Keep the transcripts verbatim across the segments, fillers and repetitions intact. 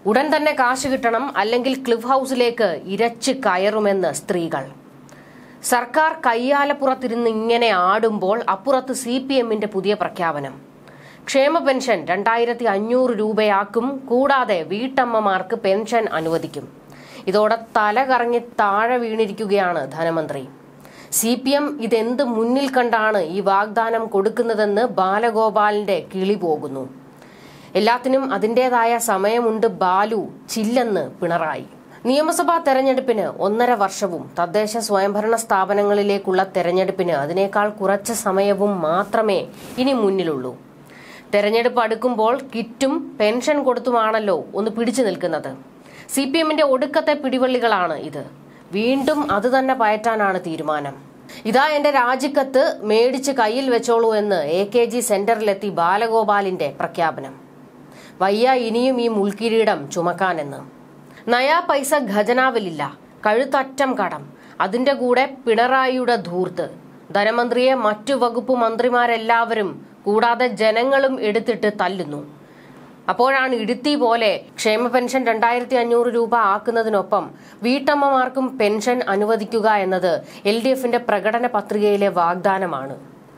ഉടൻ തന്നെ കാശ് കിട്ടണം, അല്ലെങ്കിൽ ക്ലിഫ് ഹൗസിലേക്ക് ഇരച്ച് കയറുമെന്ന് സ്ത്രീകൾ. സർക്കാർ കയ്യാലപ്പുറത്തിരുന്ന് ഇങ്ങനെ ആടുമ്പോൾ അപ്പുറത്ത് സി പി എമ്മിന്റെ പുതിയ പ്രഖ്യാപനം. ക്ഷേമ പെൻഷൻ രണ്ടായിരത്തി അഞ്ഞൂറ് രൂപയാക്കും, കൂടാതെ വീട്ടമ്മമാർക്ക് പെൻഷൻ അനുവദിക്കും. ഇതോടെ തല കറങ്ങി താഴെ വീണിരിക്കുകയാണ് ധനമന്ത്രി. സി പി എം ഇതെന്ത് മുന്നിൽ കണ്ടാണ് ഈ വാഗ്ദാനം കൊടുക്കുന്നതെന്ന് ബാലഗോപാലിന്റെ കിളി പോകുന്നു. എല്ലാത്തിനും അതിന്റേതായ സമയമുണ്ട് ബാലു, ചില്ലെന്ന് പിണറായി. നിയമസഭാ തെരഞ്ഞെടുപ്പിന് ഒന്നര വർഷവും തദ്ദേശ സ്വയംഭരണ സ്ഥാപനങ്ങളിലേക്കുള്ള തെരഞ്ഞെടുപ്പിന് അതിനേക്കാൾ കുറച്ച് സമയവും മാത്രമേ ഇനി മുന്നിലുള്ളൂ. തെരഞ്ഞെടുപ്പ് അടുക്കുമ്പോൾ കിറ്റും പെൻഷൻ കൊടുത്തുമാണല്ലോ ഒന്ന് പിടിച്ചു നിൽക്കുന്നത്. സി പി എമ്മിന്റെ ഒടുക്കത്തെ പിടിവള്ളികളാണ് ഇത്. വീണ്ടും അത് തന്നെ പയറ്റാനാണ് തീരുമാനം. ഇതാ എന്റെ രാജിക്കത്ത്, മേടിച്ച് കയ്യിൽ വെച്ചോളൂ എന്ന് എ കെ ജി സെന്ററിലെത്തി ബാലഗോപാലിന്റെ പ്രഖ്യാപനം. വയ്യ ഇനിയും ഈ മുൾക്കിരീടം ചുമക്കാനെന്ന്. നയാ പൈസ ഖജനാവിലില്ല, കഴുത്തറ്റം കടം, അതിന്റെ കൂടെ പിണറായിയുടെ ധൂർത്ത്. ധനമന്ത്രിയെ മറ്റു വകുപ്പ് മന്ത്രിമാരെല്ലാവരും കൂടാതെ ജനങ്ങളും എടുത്തിട്ട് തല്ലുന്നു. അപ്പോഴാണ് ഇടുത്തി പോലെ ക്ഷേമ പെൻഷൻ രണ്ടായിരത്തി അഞ്ഞൂറ് രൂപ ആക്കുന്നതിനൊപ്പം വീട്ടമ്മമാർക്കും പെൻഷൻ അനുവദിക്കുക എന്നത് എൽ ഡി എഫിന്റെ പ്രകടന പത്രികയിലെ വാഗ്ദാനമാണ്.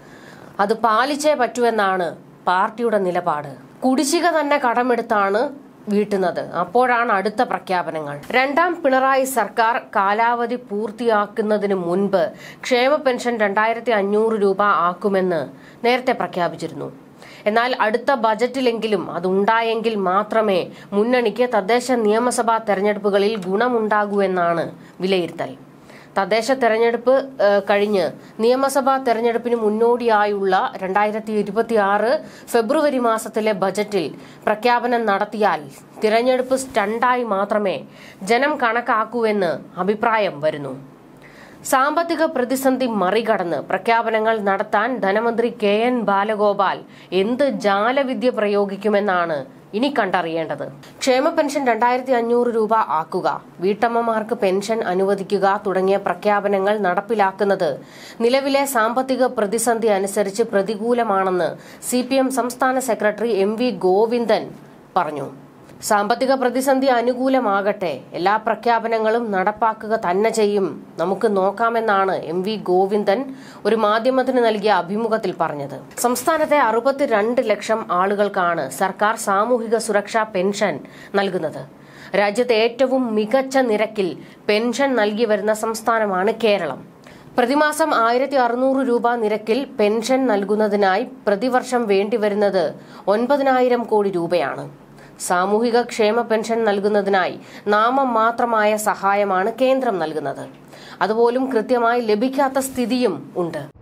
അത് പാലിച്ചേ പറ്റൂവെന്നാണ് പാർട്ടിയുടെ നിലപാട്. കുടിശ്ശിക തന്നെ കടമെടുത്താണ് വീട്ടുന്നത്. അപ്പോഴാണ് അടുത്ത പ്രഖ്യാപനങ്ങൾ. രണ്ടാം പിണറായി സർക്കാർ കാലാവധി പൂർത്തിയാക്കുന്നതിന് മുൻപ് ക്ഷേമ പെൻഷൻ രണ്ടായിരത്തി അഞ്ഞൂറ് രൂപ ആക്കുമെന്ന് നേരത്തെ പ്രഖ്യാപിച്ചിരുന്നു. എന്നാൽ അടുത്ത ബജറ്റിലെങ്കിലും അതുണ്ടായെങ്കിൽ മാത്രമേ മുന്നണിക്ക് തദ്ദേശ നിയമസഭാ തെരഞ്ഞെടുപ്പുകളിൽ ഗുണമുണ്ടാകൂ എന്നാണ് വിലയിരുത്തൽ. തദ്ദേശ തെരഞ്ഞെടുപ്പ് കഴിഞ്ഞ് നിയമസഭാ തെരഞ്ഞെടുപ്പിന് മുന്നോടിയായുള്ള രണ്ടായിരത്തി ഇരുപത്തി ആറ് ഫെബ്രുവരി മാസത്തിലെ ബജറ്റിൽ പ്രഖ്യാപനം നടത്തിയാൽ തിരഞ്ഞെടുപ്പ് സ്റ്റണ്ടായി മാത്രമേ ജനം കണക്കാക്കൂവെന്ന് അഭിപ്രായം വരുന്നു. സാമ്പത്തിക പ്രതിസന്ധി മറികടന്ന് പ്രഖ്യാപനങ്ങൾ നടത്താൻ ധനമന്ത്രി കെ എൻ ബാലഗോപാൽ എന്ത് ജാലവിദ്യ പ്രയോഗിക്കുമെന്നാണ് ഇനി കണ്ടറിയേണ്ടത്. ക്ഷേമ പെൻഷൻ രണ്ടായിരത്തി അഞ്ഞൂറ് രൂപ ആക്കുക, വീട്ടമ്മമാർക്ക് പെൻഷൻ അനുവദിക്കുക തുടങ്ങിയ പ്രഖ്യാപനങ്ങൾ നടപ്പിലാക്കുന്നത് നിലവിലെ സാമ്പത്തിക പ്രതിസന്ധി അനുസരിച്ച് പ്രതികൂലമാണെന്ന് സി പി എം സംസ്ഥാന സെക്രട്ടറി എം വി ഗോവിന്ദൻ പറഞ്ഞു. സാമ്പത്തിക പ്രതിസന്ധി അനുകൂലമാകട്ടെ, എല്ലാ പ്രഖ്യാപനങ്ങളും നടപ്പാക്കുക തന്നെ ചെയ്യും, നമുക്ക് നോക്കാമെന്നാണ് എം വി ഗോവിന്ദൻ ഒരു മാധ്യമത്തിന് നൽകിയ അഭിമുഖത്തിൽ പറഞ്ഞത്. സംസ്ഥാനത്തെ അറുപത്തിരണ്ട് ലക്ഷം ആളുകൾക്കാണ് സർക്കാർ സാമൂഹിക സുരക്ഷാ പെൻഷൻ നൽകുന്നത്. രാജ്യത്തെ ഏറ്റവും മികച്ച നിരക്കിൽ പെൻഷൻ നൽകി വരുന്ന സംസ്ഥാനമാണ് കേരളം. പ്രതിമാസം ആയിരത്തി അറുന്നൂറ് രൂപ നിരക്കിൽ പെൻഷൻ നൽകുന്നതിനായി പ്രതിവർഷം വേണ്ടിവരുന്നത് ഒൻപതിനായിരം കോടി രൂപയാണ്. സാമൂഹിക ക്ഷേമ പെൻഷൻ നൽകുന്നതിനായി നാമം മാത്രമായ സഹായമാണ് കേന്ദ്രം നൽകുന്നത്. അതുപോലും കൃത്യമായി ലഭിക്കാത്ത സ്ഥിതിയും ഉണ്ട്.